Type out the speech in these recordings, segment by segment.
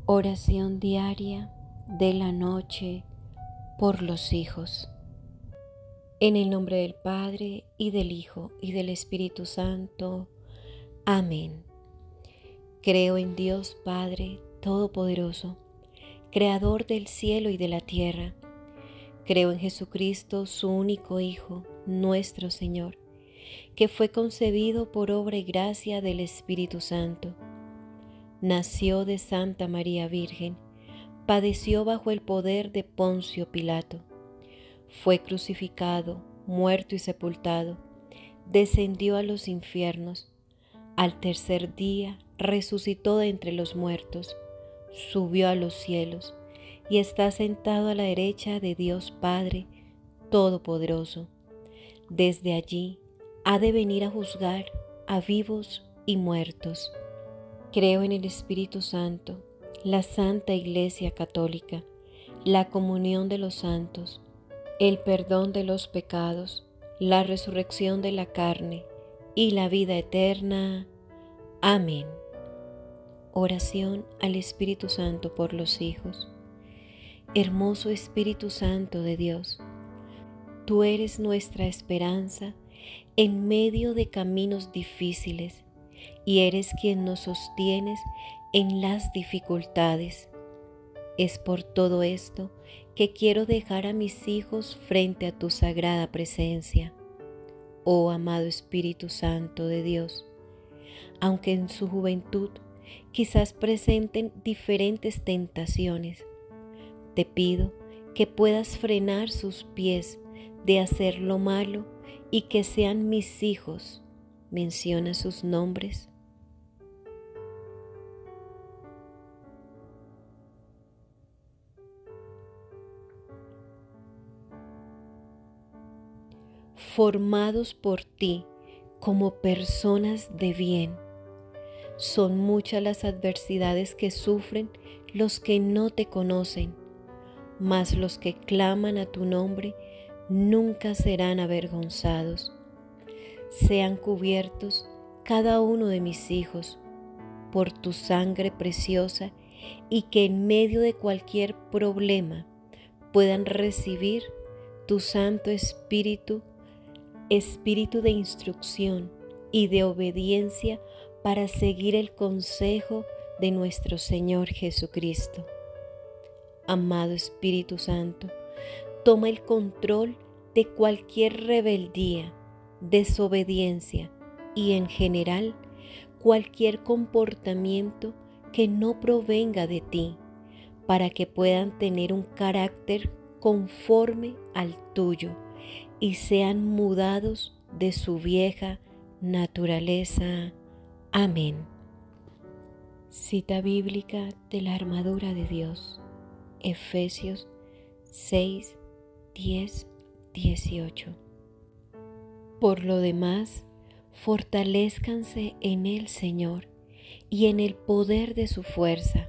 Oración diaria de la noche por los hijos. En el nombre del Padre, y del Hijo, y del Espíritu Santo. Amén. Creo en Dios Padre Todopoderoso, Creador del cielo y de la tierra. Creo en Jesucristo, su único Hijo, nuestro Señor, que fue concebido por obra y gracia del Espíritu Santo. Nació de Santa María Virgen, padeció bajo el poder de Poncio Pilato, fue crucificado, muerto y sepultado, descendió a los infiernos, al tercer día resucitó de entre los muertos, subió a los cielos y está sentado a la derecha de Dios Padre Todopoderoso. Desde allí ha de venir a juzgar a vivos y muertos. Creo en el Espíritu Santo, la Santa Iglesia Católica, la comunión de los santos, el perdón de los pecados, la resurrección de la carne y la vida eterna. Amén. Oración al Espíritu Santo por los hijos. Hermoso Espíritu Santo de Dios, tú eres nuestra esperanza en medio de caminos difíciles, y eres quien nos sostienes en las dificultades. Es por todo esto que quiero dejar a mis hijos frente a tu sagrada presencia. Oh amado Espíritu Santo de Dios, aunque en su juventud quizás presenten diferentes tentaciones, te pido que puedas frenar sus pies de hacer lo malo y que sean mis hijos. Menciona sus nombres. Formados por ti como personas de bien. Son muchas las adversidades que sufren los que no te conocen, mas los que claman a tu nombre nunca serán avergonzados. Sean cubiertos cada uno de mis hijos por tu sangre preciosa, y que en medio de cualquier problema puedan recibir tu Santo Espíritu, Espíritu de instrucción y de obediencia para seguir el consejo de nuestro Señor Jesucristo. Amado Espíritu Santo, toma el control de cualquier rebeldía, desobediencia y en general cualquier comportamiento que no provenga de ti, para que puedan tener un carácter conforme al tuyo y sean mudados de su vieja naturaleza. Amén. Cita bíblica de la armadura de Dios, Efesios 6, 10, 18. Por lo demás, fortalézcanse en el Señor y en el poder de su fuerza.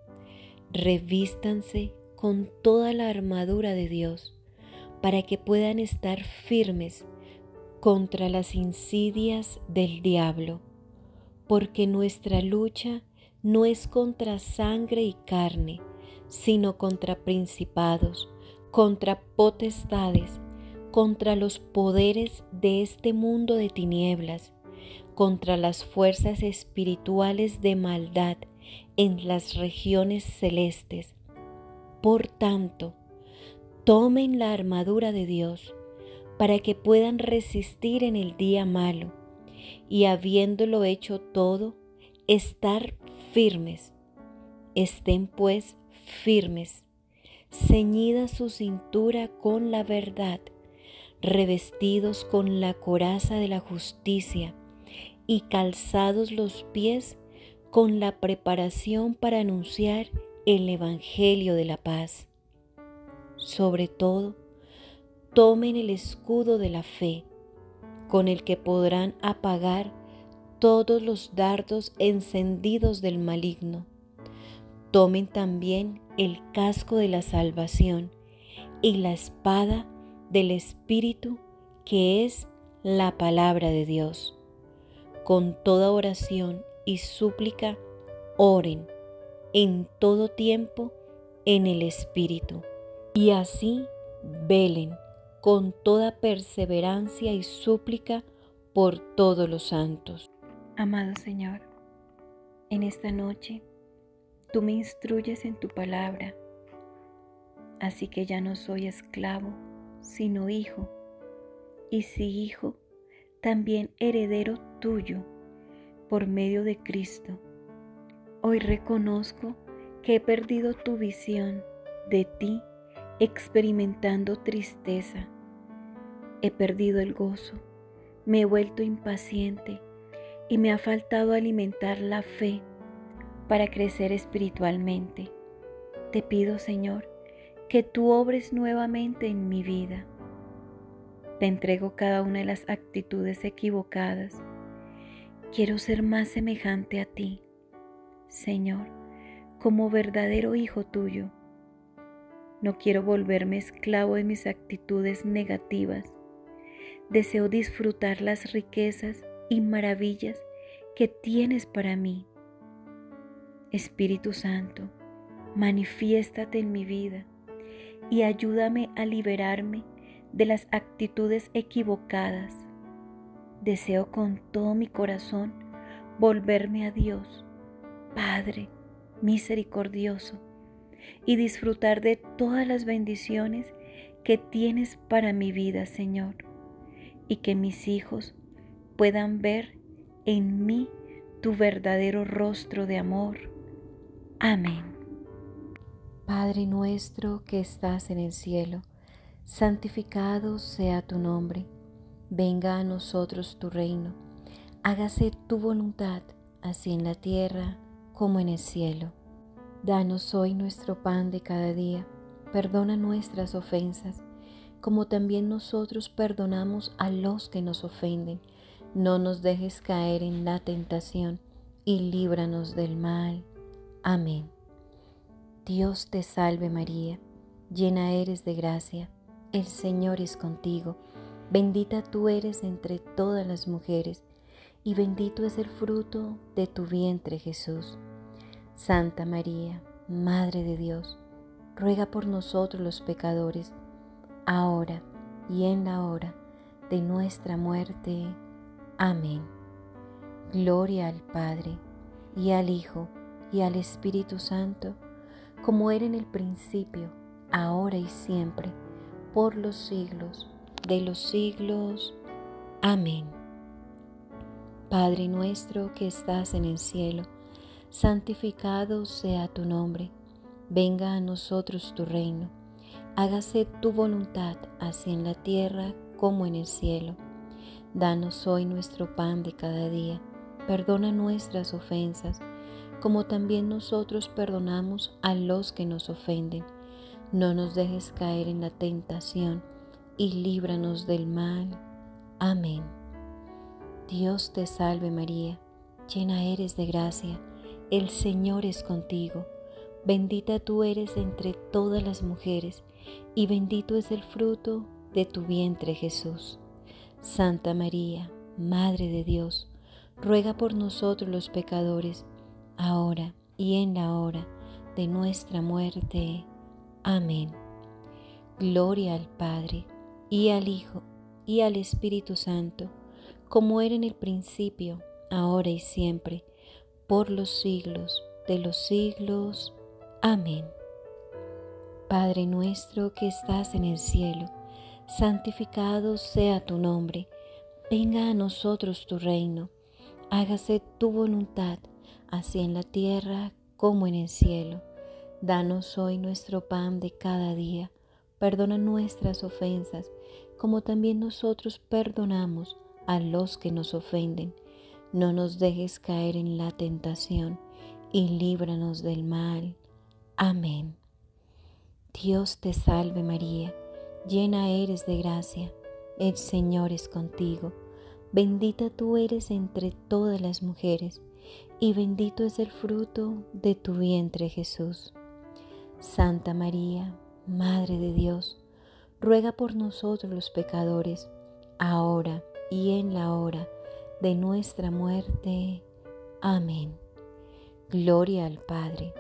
Revístanse con toda la armadura de Dios, para que puedan estar firmes contra las insidias del diablo, porque nuestra lucha no es contra sangre y carne, sino contra principados, contra potestades, contra los poderes de este mundo de tinieblas, contra las fuerzas espirituales de maldad en las regiones celestes. Por tanto, tomen la armadura de Dios para que puedan resistir en el día malo y, habiéndolo hecho todo, estar firmes. Estén pues firmes, ceñida su cintura con la verdad, revestidos con la coraza de la justicia y calzados los pies con la preparación para anunciar el Evangelio de la paz. Sobre todo, tomen el escudo de la fe, con el que podrán apagar todos los dardos encendidos del maligno. Tomen también el casco de la salvación y la espada del Espíritu, que es la palabra de Dios. Con toda oración y súplica, oren en todo tiempo en el Espíritu, y así velen con toda perseverancia y súplica por todos los santos. Amado Señor, en esta noche tú me instruyes en tu palabra, así que ya no soy esclavo, sino hijo, y si hijo, también heredero tuyo por medio de Cristo. Hoy reconozco que he perdido tu visión de ti, experimentando tristeza. He perdido el gozo, me he vuelto impaciente y me ha faltado alimentar la fe para crecer espiritualmente. Te pido, Señor, que tú obres nuevamente en mi vida. Te entrego cada una de las actitudes equivocadas. Quiero ser más semejante a ti, Señor, como verdadero hijo tuyo. No quiero volverme esclavo de mis actitudes negativas. Deseo disfrutar las riquezas y maravillas que tienes para mí. Espíritu Santo, manifiéstate en mi vida y ayúdame a liberarme de las actitudes equivocadas. Deseo con todo mi corazón volverme a Dios, Padre misericordioso, y disfrutar de todas las bendiciones que tienes para mi vida, Señor, y que mis hijos puedan ver en mí tu verdadero rostro de amor. Amén. Padre nuestro que estás en el cielo, santificado sea tu nombre. Venga a nosotros tu reino. Hágase tu voluntad, así en la tierra como en el cielo. Danos hoy nuestro pan de cada día. Perdona nuestras ofensas, como también nosotros perdonamos a los que nos ofenden. No nos dejes caer en la tentación y líbranos del mal. Amén. Dios te salve María, llena eres de gracia, el Señor es contigo. Bendita tú eres entre todas las mujeres, y bendito es el fruto de tu vientre Jesús. Santa María, Madre de Dios, ruega por nosotros los pecadores, ahora y en la hora de nuestra muerte. Amén. Gloria al Padre, y al Hijo, y al Espíritu Santo, como era en el principio, ahora y siempre, por los siglos de los siglos. Amén. Padre nuestro que estás en el cielo, santificado sea tu nombre. Venga a nosotros tu reino. Hágase tu voluntad, así en la tierra como en el cielo. Danos hoy nuestro pan de cada día. Perdona nuestras ofensas, como también nosotros perdonamos a los que nos ofenden. No nos dejes caer en la tentación y líbranos del mal. Amén. Dios te salve María, llena eres de gracia, el Señor es contigo. Bendita tú eres entre todas las mujeres, y bendito es el fruto de tu vientre Jesús. Santa María, Madre de Dios, ruega por nosotros los pecadores, ahora y en la hora de nuestra muerte. Amén. Gloria al Padre, y al Hijo, y al Espíritu Santo, como era en el principio, ahora y siempre, por los siglos de los siglos. Amén. Padre nuestro que estás en el cielo, santificado sea tu nombre. Venga a nosotros tu reino. Hágase tu voluntad, así en la tierra como en el cielo. Danos hoy nuestro pan de cada día. Perdona nuestras ofensas, como también nosotros perdonamos a los que nos ofenden. No nos dejes caer en la tentación y líbranos del mal. Amén. Dios te salve María, llena eres de gracia, el Señor es contigo. Bendita tú eres entre todas las mujeres, y bendito es el fruto de tu vientre Jesús. Santa María, Madre de Dios, ruega por nosotros los pecadores, ahora y en la hora de nuestra muerte. Amén. Gloria al Padre,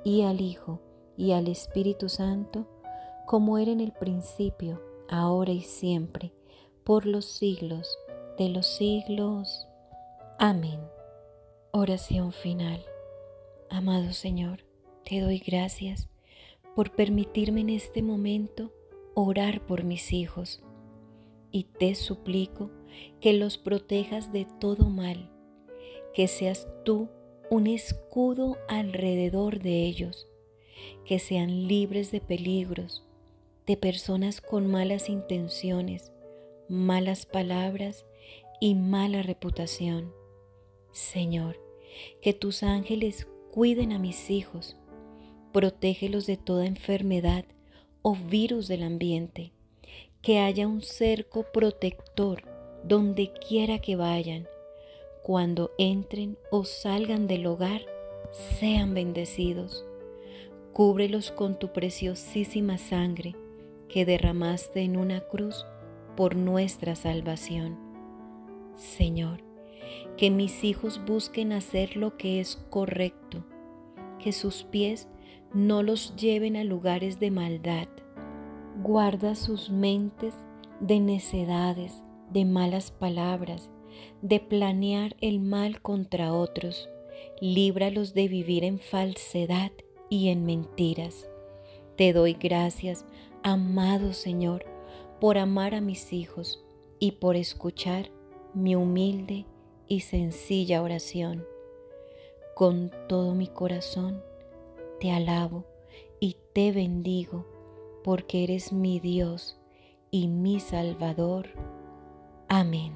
y al Hijo, y al Espíritu Santo, como era en el principio, ahora y siempre, por los siglos de los siglos. Amén. Oración final. Amado Señor, te doy gracias por permitirme en este momento orar por mis hijos, y te suplico que los protejas de todo mal, que seas tú un escudo alrededor de ellos, que sean libres de peligros, de personas con malas intenciones, malas palabras y mala reputación. Señor, que tus ángeles cuiden a mis hijos, protégelos de toda enfermedad o virus del ambiente, que haya un cerco protector donde quiera que vayan. Cuando entren o salgan del hogar, sean bendecidos. Cúbrelos con tu preciosísima sangre que derramaste en una cruz por nuestra salvación. Señor, que mis hijos busquen hacer lo que es correcto, que sus pies no los lleven a lugares de maldad. Guarda sus mentes de necedades, de malas palabras, de planear el mal contra otros. Líbralos de vivir en falsedad y en mentiras. Te doy gracias, amado Señor, por amar a mis hijos y por escuchar mi humilde y sencilla oración. Con todo mi corazón te alabo y te bendigo, porque eres mi Dios y mi Salvador. Amén.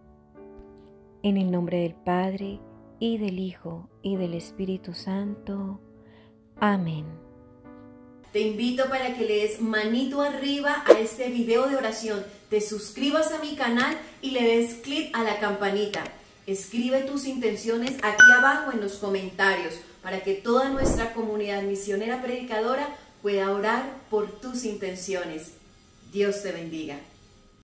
En el nombre del Padre, y del Hijo, y del Espíritu Santo. Amén. Te invito para que le des manito arriba a este video de oración, te suscribas a mi canal y le des clic a la campanita. Escribe tus intenciones aquí abajo en los comentarios para que toda nuestra comunidad misionera predicadora pueda orar por tus intenciones. Dios te bendiga.